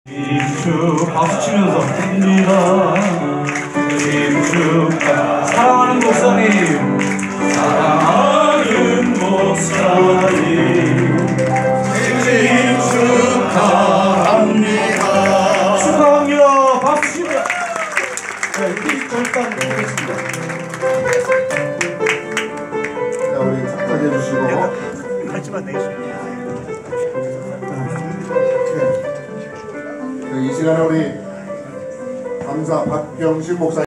생축 박수 치면서 합니다. 생축 사랑하는 목사님, 사랑하는 목사님, 생일 축하합니다. 축하합니다. 박수 치면. 네, 우리 절단 보겠습니다. 자, 우리 착하게 해주시고. 하지만 내겠습니다. 이 시간에 우리 감사 박병식 목사